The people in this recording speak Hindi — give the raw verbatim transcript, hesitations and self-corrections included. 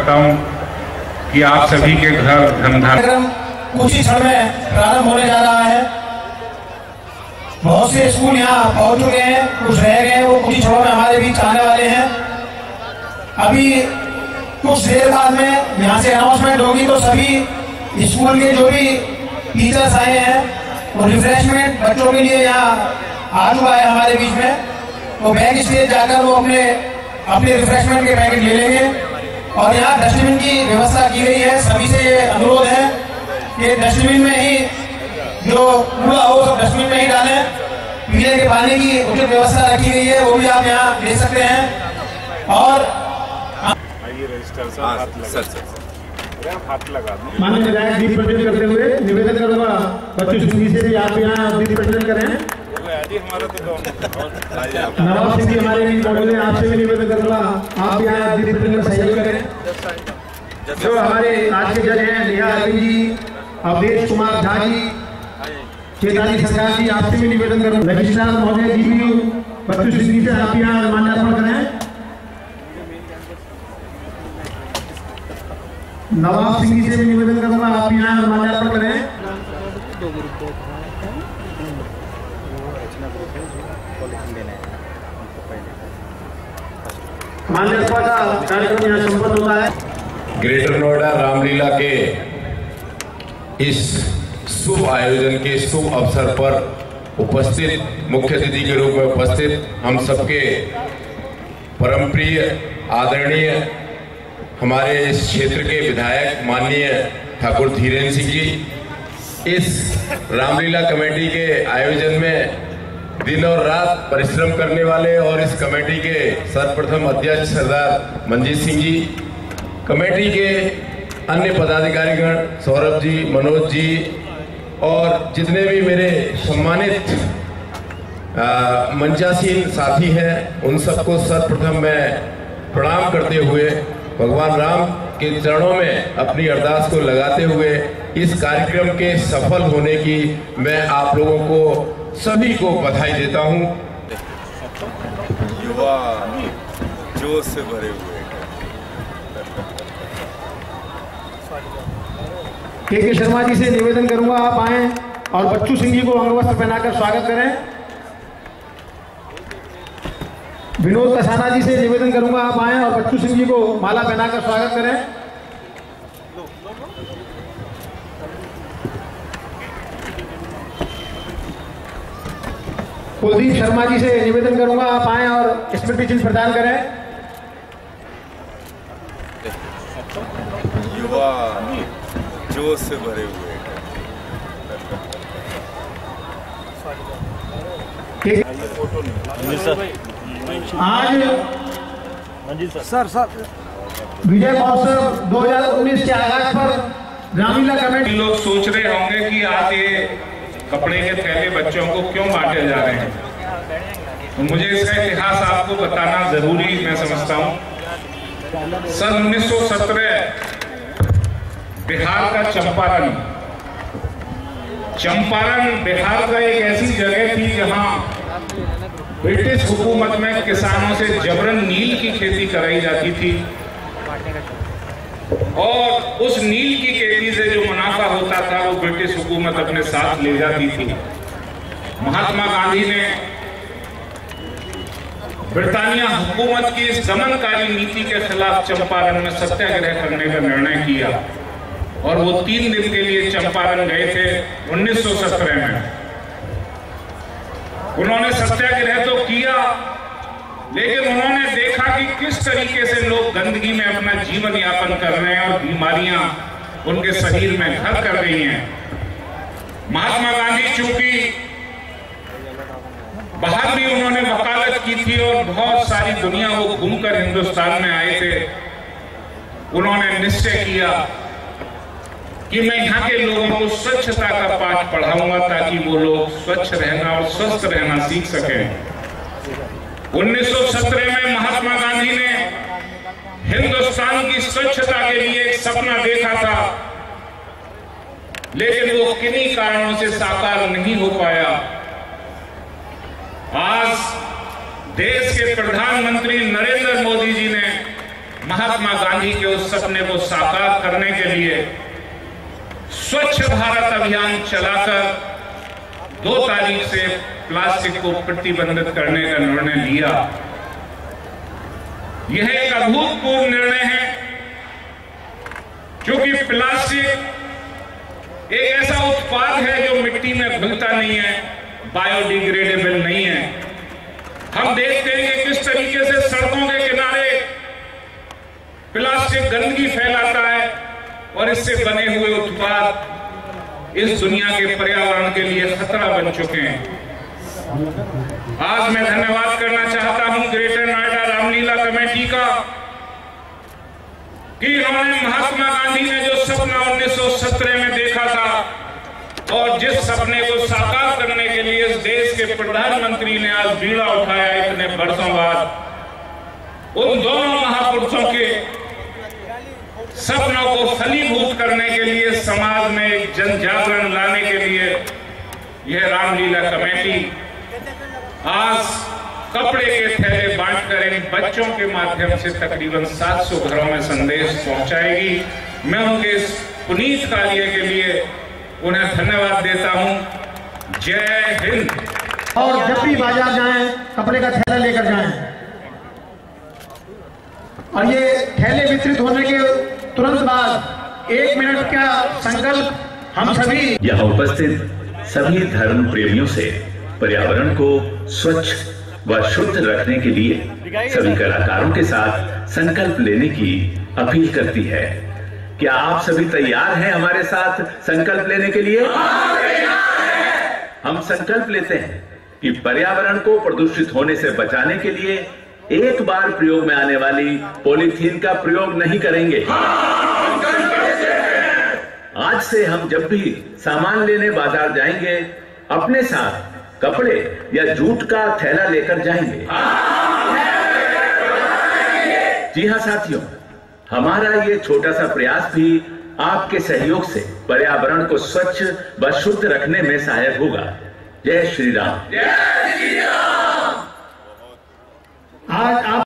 चाहता हूं कि आप सभी के घर धमधाम कुछ ही क्षण में प्रारंभ होने जा रहा है। बहुत से स्कूल यहाँ पहुंच चुके हैं, कुछ रह गए, वो कुछ ही क्षणों में हमारे बीच आने वाले हैं। अभी कुछ देर बाद में यहाँ से अनाउंसमेंट होगी, तो सभी स्कूल के जो भी टीचर्स आए हैं वो रिफ्रेशमेंट बच्चों के लिए यहाँ आ चुका है हमारे बीच में, वो बैक स्टेज जाकर वो अपने अपने रिफ्रेशमेंट के पैकेट ले लेंगे। और यहाँ डस्टबिन की व्यवस्था की गई है। सभी से ये अनुरोध है कि डस्टबिन में ही जो कूड़ा हो सब डस्टबिन में ही डालें। पीने के पानी की उचित व्यवस्था रखी गई है, वो भी आप यहाँ ले सकते हैं। और माननीय विधायक दीप प्रज्वलन करते हुए निवेदन करूंगा बच्चों सिंह से भी आप यहाँ दीप प्रज्वलन करें। नवाब सिंह जी हमारे मौजूद हैं, आपसे भी निवेदन करूंगा आप यहाँ दीप प्रज्वलन सहयोग करें। जो हमारे आज के जज हैं नेहा अरविंद जी, अवधेश कुमार झा जी, चेताली सरकार जी, आपसे भी निवेदन करूंगा। रजिस्ट्रार महोदय जी भी बच्चों सिंह से आप यहाँ माल्यार्पण करें। नवाब सिंह जी से भी निवेदन करूंगा आप यहाँ माल्यार्पण करें। माल्यार्पण का कार्यक्रम यहाँ संपन्न होता है। ग्रेटर नोएडा रामलीला के इस शुभ आयोजन के शुभ अवसर पर उपस्थित मुख्य अतिथि के रूप में उपस्थित हम सबके परम प्रिय आदरणीय हमारे इस क्षेत्र के विधायक माननीय ठाकुर धीरेन्द्र सिंह जी, इस रामलीला कमेटी के आयोजन में दिन और रात परिश्रम करने वाले और इस कमेटी के सर्वप्रथम अध्यक्ष सरदार मंजीत सिंह जी, कमेटी के अन्य पदाधिकारीगण सौरभ जी, मनोज जी और जितने भी मेरे सम्मानित मंचासीन साथी हैं, उन सबको सर्वप्रथम मैं प्रणाम करते हुए भगवान राम के चरणों में अपनी अरदास को लगाते हुए इस कार्यक्रम के सफल होने की मैं आप लोगों को सभी को बधाई देता हूं। युवा जोश से भरे हुए के के शर्मा जी से निवेदन करूंगा आप आए और बच्चू सिंह जी को अंगवस्त्र पहनाकर स्वागत करें। विनोद कसाना जी से निवेदन करूंगा आप आए और बच्चू सिंह जी को माला पहनाकर स्वागत करें। कुलदीप शर्मा जी से निवेदन करूंगा आप आए और स्मृति चिन्ह प्रदान करें। युवा जोश से भरे हुए आज सर सर विजय महोत्सव दो हजार उन्नीस के आगाज पर रामलीला कमेटी लोग सोच रहे होंगे कि आज ये कपड़े के थैले बच्चों को क्यों बांटे जा रहे हैं, तो मुझे इसका इतिहास आपको बताना जरूरी मैं समझता हूँ। सन उन्नीस सौ सत्रह बिहार का चंपारण चंपारण बिहार का एक ऐसी जगह थी जहां ब्रिटिश हुकूमत में किसानों से जबरन नील की खेती कराई जाती थी और उस नील की खेती से जो मुनाफा होता था वो ब्रिटिश हुकूमत अपने साथ ले जाती थी। महात्मा गांधी ने ब्रिटानिया हुकूमत की इस दमनकारी नीति के खिलाफ चंपारण में सत्याग्रह करने का निर्णय किया और वो तीन दिन के लिए चंपारण गए थे उन्नीस सौ सत्रह में। उन्होंने सत्याग्रह तो किया, लेकिन उन्होंने देखा कि किस तरीके से लोग गंदगी में अपना जीवन यापन कर रहे हैं और बीमारियां उनके शरीर में घर कर रही हैं। महात्मा गांधी चूंकि बाहर भी उन्होंने वकालत की थी और बहुत सारी दुनिया वो घूमकर हिंदुस्तान में आए थे, उन्होंने निश्चय किया कि मैं यहाँ के लोगों को स्वच्छता का पाठ पढ़ाऊंगा ताकि वो लोग स्वच्छ रहना और स्वस्थ रहना सीख सकें। उन्नीस सौ सत्रह में महात्मा गांधी ने हिंदुस्तान की स्वच्छता के लिए एक सपना देखा था, लेकिन वो किन्हीं कारणों से साकार नहीं हो पाया। आज देश के प्रधानमंत्री नरेंद्र मोदी जी ने महात्मा गांधी के उस सपने को साकार करने के लिए स्वच्छ भारत अभियान चलाकर दो तारीख से प्लास्टिक को प्रतिबंधित करने का निर्णय लिया। यह एक अभूतपूर्व निर्णय है, क्योंकि प्लास्टिक एक ऐसा उत्पाद है जो मिट्टी में घुलता नहीं है, बायोडिग्रेडेबल नहीं है। हम देखते हैं कि किस तरीके से सड़कों के किनारे प्लास्टिक गंदगी फैलाता है और इससे बने हुए उत्पाद इस दुनिया के पर्यावरण के लिए खतरा बन चुके हैं। आज मैं धन्यवाद करना चाहता हूं ग्रेटर नोएडा रामलीला कमेटी का कि इन्होंने महात्मा गांधी ने जो सपना उन्नीस सौ सत्रह में देखा था और जिस सपने को साकार करने के लिए इस देश के प्रधानमंत्री ने आज बीड़ा उठाया इतने वर्षों बाद, उन दोनों महापुरुषों के सपनों को फलीभूत करने के लिए, समाज में एक जन जागरण लाने के लिए यह रामलीला कमेटी आज कपड़े के थैले बांटकर इन बच्चों के माध्यम से तकरीबन सात सौ घरों में संदेश पहुंचाएगी। मैं उनके इस पुनीत कार्य के लिए उन्हें धन्यवाद देता हूं। जय हिंद। और जब भी बाजार जाएं कपड़े का थैला लेकर जाएं, और ये थैले वितरित होने के तुरंत बाद एक मिनट का संकल्प हम सभी यहाँ उपस्थित सभी धर्म प्रेमियों से पर्यावरण को स्वच्छ व शुद्ध रखने के लिए सभी कलाकारों के साथ संकल्प लेने की अपील करती है। क्या आप सभी तैयार हैं हमारे साथ संकल्प लेने के लिए? हम संकल्प लेते हैं कि पर्यावरण को प्रदूषित होने से बचाने के लिए एक बार प्रयोग में आने वाली पॉलीथीन का प्रयोग नहीं करेंगे। आज से हम जब भी सामान लेने बाजार जाएंगे अपने साथ कपड़े या जूट का थैला लेकर जाएंगे। जी हाँ साथियों, हमारा ये छोटा सा प्रयास भी आपके सहयोग से पर्यावरण को स्वच्छ व शुद्ध रखने में सहायक होगा। जय श्री राम। आज आप